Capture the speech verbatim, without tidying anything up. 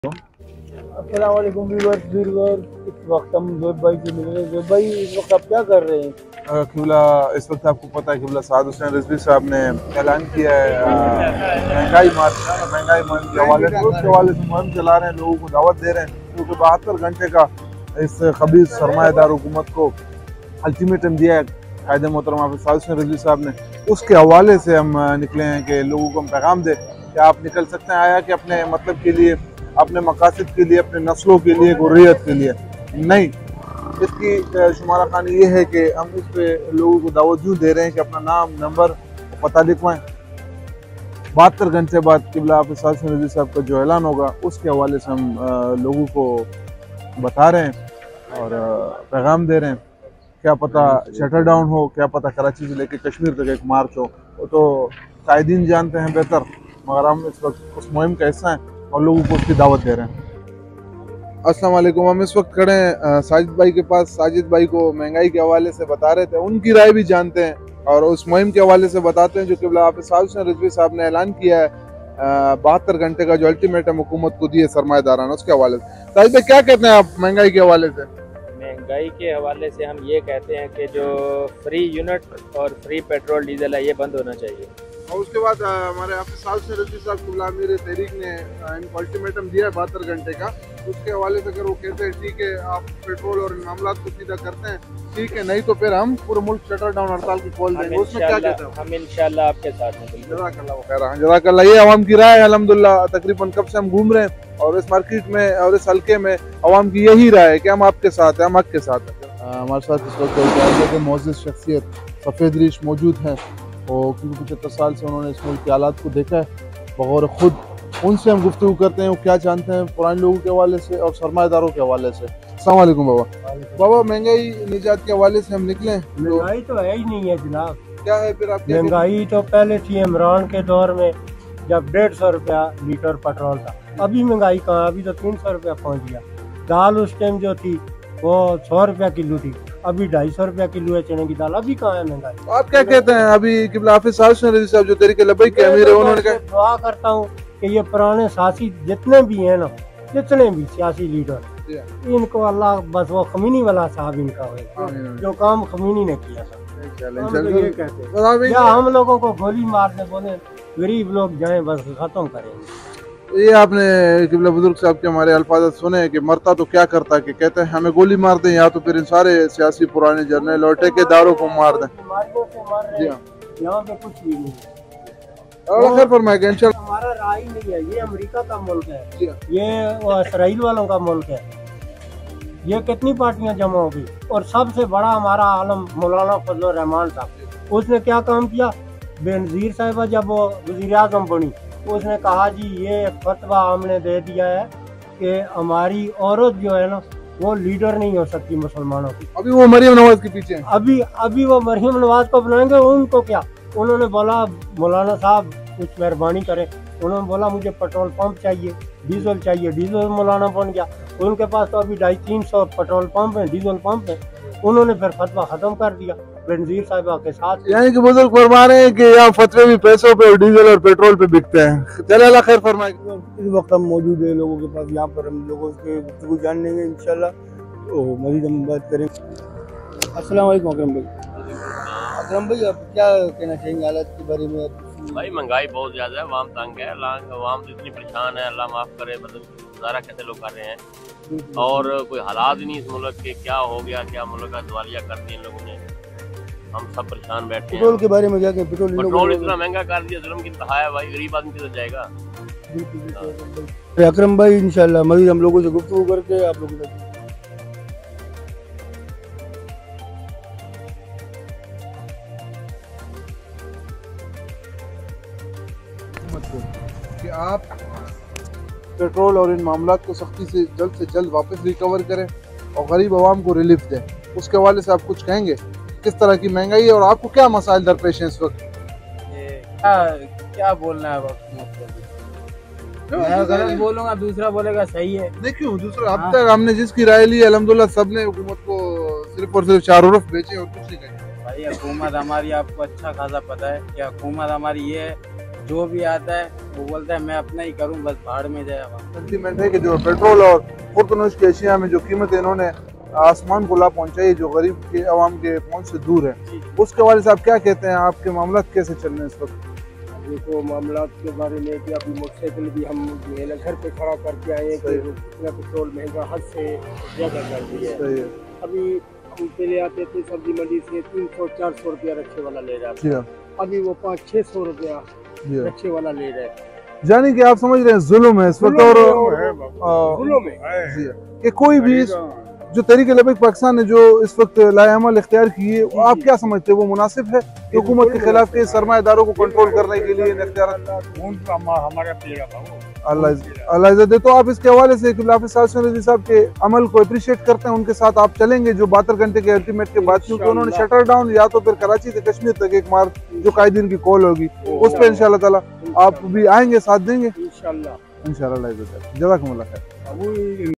अस्सलाम वालेकुम viewers viewers इस वक्त हम जोब भाई से मिल रहे हैं। जोब भाई इस वक्त आप क्या कर रहे हैं? किबला इस वक्त आपको पता है किबला साद हुसैन रिजवी साहब ने ऐलान किया है महंगाई मार्च महंगाई मार्च के हवाले से उसके हवाले से मुहिम चला रहे हैं, लोगों को दावत दे रहे हैं क्योंकि बहत्तर घंटे का इस खबीज सरमाएदार हुकूमत को अल्टीमेटम दिया है कायदे मोहतरमा साद हुसैन रिजवी साहब ने। उसके हवाले से हम निकले हैं कि लोगों को हम पैगाम दें कि आप निकल सकते हैं आया कि अपने मतलब के लिए, अपने मकासद के लिए, अपने नस्लों के लिए, हुर्रियत के लिए नहीं। इसकी शुमारा खानी ये है कि हम इस पे लोगों को दावत यूँ दे रहे हैं कि अपना नाम, नंबर, पता लिखवाएं। बहत्तर घंटे बाद किबला हाफिज़ साद हुसैन रिजवी साहब का जो ऐलान होगा उसके हवाले से हम लोगों को बता रहे हैं और पैगाम दे रहे हैं। क्या पता शटर डाउन हो, क्या पता कराची से लेकर कश्मीर तक एक मार्च हो, वो तो कायदीन जानते हैं बेहतर, मगर हम इस वक्त उस मुहिम का हिस्सा हैं और लोगों को उसकी दावत दे रहे हैं। अस्सलाम वालेकुम, हम इस वक्त खड़े हैं साजिद भाई के पास। साजिद भाई को महंगाई के हवाले से बता रहे थे, उनकी राय भी जानते हैं और उस मुहिम के हवाले से बताते हैं जो किबला हाफिज़ साद हुसैन रिजवी साहब ने ऐलान किया है बहत्तर घंटे का जो अल्टीमेटम हुकूमत को दिए सरमाएदारान, उसके हवाले से। साजिद भाई क्या कहते हैं आप महंगाई के हवाले से? महंगाई के हवाले से हम ये कहते हैं कि जो फ्री यूनिट और फ्री पेट्रोल डीजल है ये बंद होना चाहिए। और उसके बाद हमारे हाफिज़ साद हुसैन रिजवी साहब किबला अमीर तहरीक ने इनको अल्टीमेटम दिया है बहत्तर घंटे का, उसके हवाले से अगर वो कहते हैं ठीक है आप पेट्रोल और मामला को सीधा करते हैं ठीक है, नहीं तो फिर हम पूरे मुल्क शटर डाउन हड़ताल की खोल देंगे, उसमें क्या कहते हैं? हम इंशाल्लाह आपके साथ हैं। जज़ाकल्लाह। ये अवाम की राय है अल्हम्दुलिल्लाह, तकरीबन कब से हम घूम रहे हैं और इस मार्केट में और इस हल्के में अवाम की यही राय है कि हम आपके साथ हैं, हम हक के साथ हैं। हमारे साथ इस वक्त मोअज़्ज़ज़ शख्सियत सफ़ेद रीश मौजूद हैं और क्योंकि पचहत्तर साल से उन्होंने इस मुल्क के हालात को देखा है बगौर खुद। उनसे हम गुफ्तगू करते हैं वो क्या जानते हैं पुराने लोगों के हवाले से और सरमाएदारों के हवाले से। अस्सलाम वालेकुम बाबा। बाबा महंगाई निजात के हवाले से हम निकले। महंगाई तो है ही नहीं है जनाब। क्या है फिर आप? महंगाई तो पहले थी इमरान के दौर में जब डेढ़ सौ रुपया लीटर पेट्रोल था, अभी महंगाई कहाँ, अभी तो तीन सौ रुपया पहुँच गया। दाल उस टाइम जो थी वो सौ रुपया किलो थी, अभी ढाई सौ रुपया किलो है चने की दाल, अभी कहाँ है महंगाई। आप क्या कहते हैं? अभी किबला हाफिज़ साद हुसैन रिजवी साहब जो तहरीक लब्बैक के अमीर है उन्होंने कहा, दुआ करता हूँ कि ये पुराने साथी जितने भी हैं ना, जितने भी सियासी लीडर, इनको अल्लाह बस वो खमीनी वाला साहब इनका हो जो काम खमीनी ने किया था। हम तो ये कहते हैं या हम लोगों को गोली मारने बोले गरीब लोग जाएं बस खत्म करेंगे। ये आपने किबला बुजुर्ग साहब के हमारे अल्फाज सुने कि मरता तो क्या करता कि कहते हैं हमें गोली मार दें या तो फिर इन सारे सियासी पुराने जर्नल और ठेकेदारों को मार दें। यहाँ पे कुछ भी नहीं है, हमारा राय नहीं है। ये अमेरिका का मुल्क है, ये इसराइल वालों का मुल्क है। ये कितनी पार्टियां जमा होगी और सबसे बड़ा हमारा आलम मौलाना फजल रहमान साहब, उसने क्या काम किया? बेनजीर साहिबा जब वो वज़ीर आज़म बनी उसने कहा जी ये फतवा हमने दे दिया है कि हमारी औरत जो है ना वो लीडर नहीं हो सकती मुसलमानों की। अभी वो मरियम नवाज के पीछे हैं। अभी अभी वो मरियम नवाज को बनाएंगे। उनको क्या, उन्होंने बोला मौलाना साहब कुछ मेहरबानी करें, उन्होंने बोला मुझे पेट्रोल पंप चाहिए, डीजल चाहिए, डीजल मौलाना बन गया। उनके पास तो अभी ढाई तीन सौ पेट्रोल पंप है, डीजल पंप है। उन्होंने फिर फतवा खत्म कर दिया बेनजीर साहिबा के साथ। यानी कि बुजुर्ग फरमा रहे हैं कि यहाँ फतवे भी पैसों पे और डीजल और पेट्रोल पे बिकते हैं। चले अल्लाह खैर फरमाए। इस वक्त हम मौजूद है लोगों के पास, यहाँ पर हम लोगों के गुफ्तगू जान लेंगे इंशाल्लाह, तो मजीद हम बात करेंगे। अस्सलाम वालेकुम अकरम भाई। अकरम भाई आप क्या कहना चाहेंगे हालात के बारे में? भाई महंगाई बहुत ज्यादा है, वाम तंग है, वाम तो इतनी परेशान है, अल्लाह माफ करे। मतलब गुजारा कैसे लोग कर रहे हैं और कोई हालात ही नहीं इस मुल्क के, क्या हो गया, क्या मुल्क का दिवालिया कर दिया इन लोगों ने, हम सब परेशान बैठे हैं। पेट्रोल के बारे में क्या कहें? पेट्रोल पेट्रोल इतना महंगा कर दिया, जुल्म की इंतहा है भाई, गरीब आदमी किधर जाएगा। अकरम भाई इंशाल्लाह मजीद हम लोगों से गुफ्तगू करके आप लोगों से कि आप पेट्रोल और इन मामलात को सख्ती से जल्द से जल्द वापस रिकवर करें और गरीब आवाम को रिलीफ दें। उसके हवाले से आप कुछ कहेंगे? किस तरह की महंगाई है और आपको क्या मसाइल दरपेश हैं इस वक्त? ये क्या क्या बोलना है वक्त मैं गलत बोलूंगा, दूसरा बोलेगा सही है। नहीं क्यों दूसरा? अब तक हमने जिसकी राय ली अल्हम्दुलिल्लाह सबने हुकूमत को सिर्फ और सिर्फ चार उर्फ बेचे और कुछ नहीं कहे। भाई हुकूमत हमारी आपको अच्छा खासा पता है कि हुकूमत हमारी ये है जो भी आता है वो बोलता है मैं अपना ही करूं, बस भाड़ में जाए। सेंटीमेंट है कि जो पेट्रोल और खुर्दनोश की अशिया में जो कीमत इन्होंने आसमान को ला पहुंचाई, जो गरीब के अवाम के पहुंच से दूर है, उसके बारे में आप क्या कहते हैं? आपके मामला कैसे चल रहे हैं इस वक्त? देखो मामला के बारे में कि अभी मोटरसाइकिल भी हम जो है ना घर पे खड़ा करके आए हैं कि इतना पेट्रोल महंगा हद से ज़्यादा कर दिया है। अभी हम पहले आते थे सब्जी मंडी से तीन सौ चार सौ रुपया रक्षे वाला ले रहा था, अभी वो पाँच छः सौ रुपया रक्षे वाला ले रहा है। यानी कि आप समझ रहे हैं जुल्म है इस वक्त। और जुल्म है कि कोई भी जो तरीके लबैक पाकिस्तान ने जो इस वक्त लाएअमल इख्तियार की है, वो आप क्या समझते हैं वो मुनासिब है कि हुकूमत के खिलाफ के सरमाएदारों को कंट्रोल करने के लिए अल्लाह इज़्ज़त दे? तो आप इसके हवाले से हाफिज़ रज़वी साहब के अमल को अप्रिशिएट करते हैं, उनके साथ आप चलेंगे जो बहत्तर घंटे के अल्टीमेट के बाद, क्योंकि उन्होंने शटर डाउन या तो फिर कराची से कश्मीर तक एक मार्च जो कायदीन की कॉल होगी उस पर इंशाल्लाह ताला आप भी आएंगे, साथ देंगे इंशाल्लाह? इंशाल्लाह। जज़ाकुमुल्लाह खैर।